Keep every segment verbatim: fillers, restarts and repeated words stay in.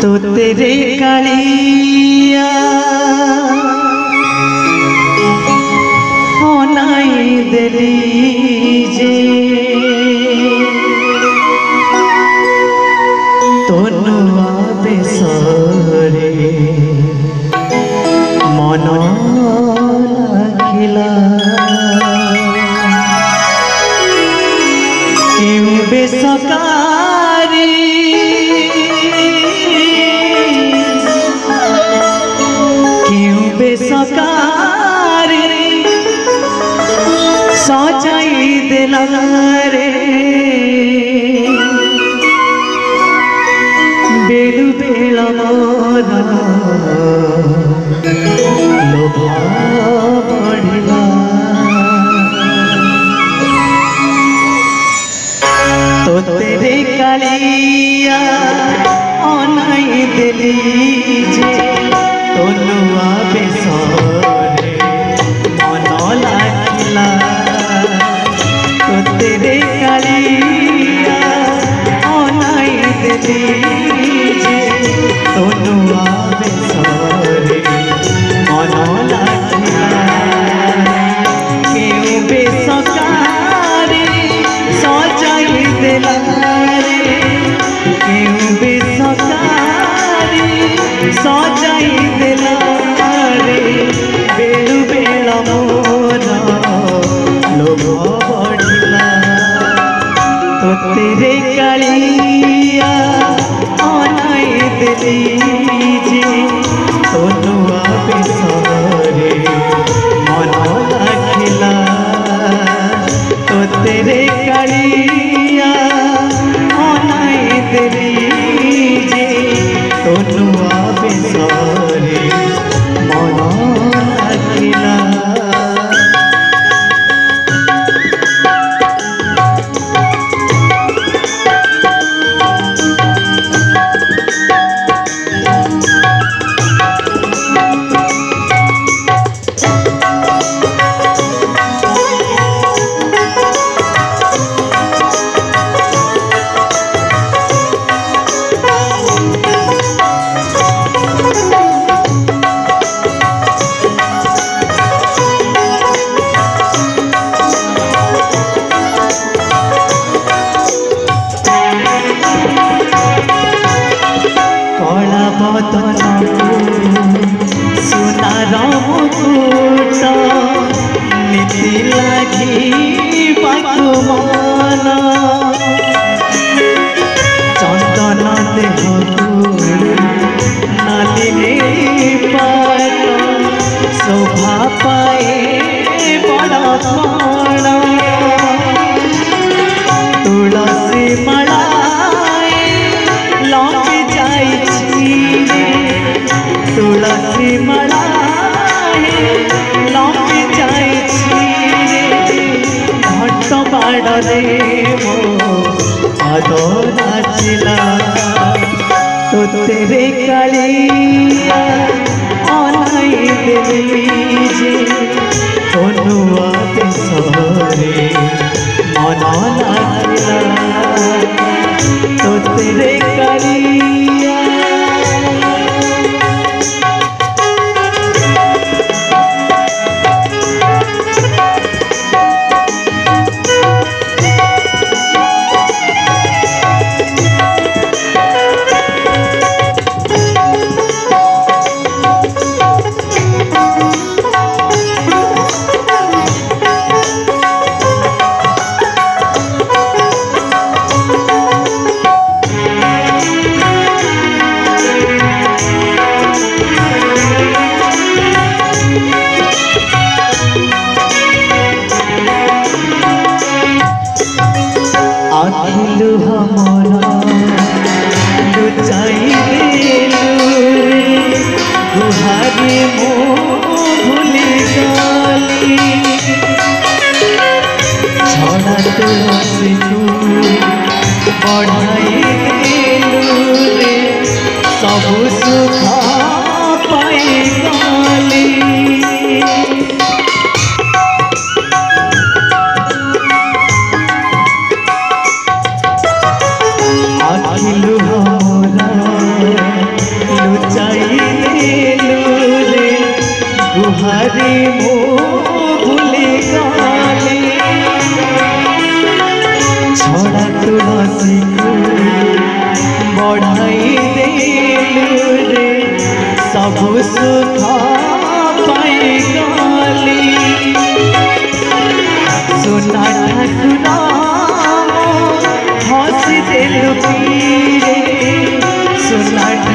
तो तेरे कालिया होनाई दिली जे तनु बेसरे मन लागिला क्यों बेसकारी बेसकारी सजाई दिला रे बेलु बेला मोरा लोभ बढ़िला तो तेरे कालिया अनाई दिली जे तनुआ बेसरे मन लागिला तो तेरे कालिया अनाई दिली जे तनुआ बेसरे मन लागिला क्यों बेसकारी सजाई दिला रे क्यों बेसकारी सजाई दिला रे बेलु बेला मोरा लोभ बढ़िला तो तेरे कालिया अनाई दिली जे तनुआ बेसरे मन लागिला तो तेरे कालिया अनाई दिली जे तनुआ बेसरे मन लागिला सुनार मुकुट नीति लगी मन चंदन देह नाली पाट शोभा पाए बड़ पण तुलसी माला तुलसी माला लंबी जाए घंट बाड़ रे मो पाद नाचिला तो तेरे कालिया अनाई दिली जे तनुआ बेसरे मन लागिला तो तेरे कालिया आखिलु हमारा लुचाई गुहारी मो भूली गली छड़ा तुलसी बढ़ाई रे सब सुख पाई गली आखिलु हमरा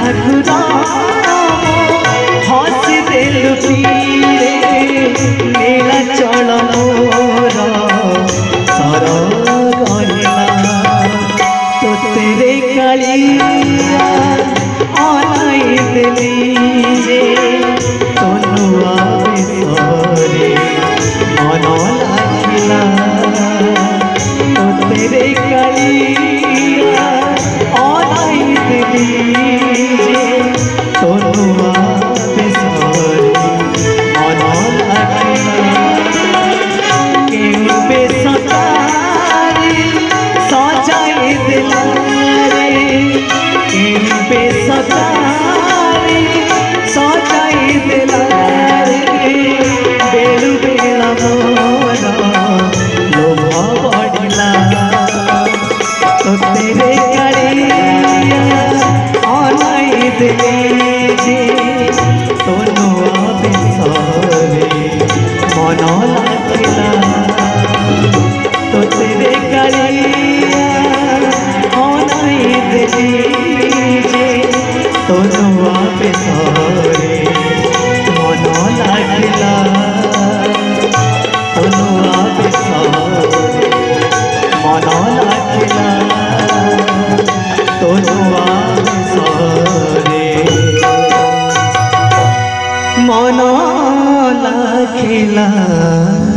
हस दिल पीरे नीला चल मोर सर गला तो तेरे कालिया अनाई दिली जे तनुआ बिसरे मन लागिला तो तेरे कालिया अनाई दिली जे तनुआ बिसरे मन लागिला केहू बेसतारी सजाई दिला रे केहू बेसतारी सजाई दिला रे बेलु बेला मोर लोभा बढ़िला तो तेरे कालिया अनाई दिली जे तनुआ बिसरे मन लागिला तो तेरे कालिया अनाई दिली जे तनुआ बिसरे मन लागिला तनुआ बिसरे मन लागिला तनुआ बिसरे मन लागिला।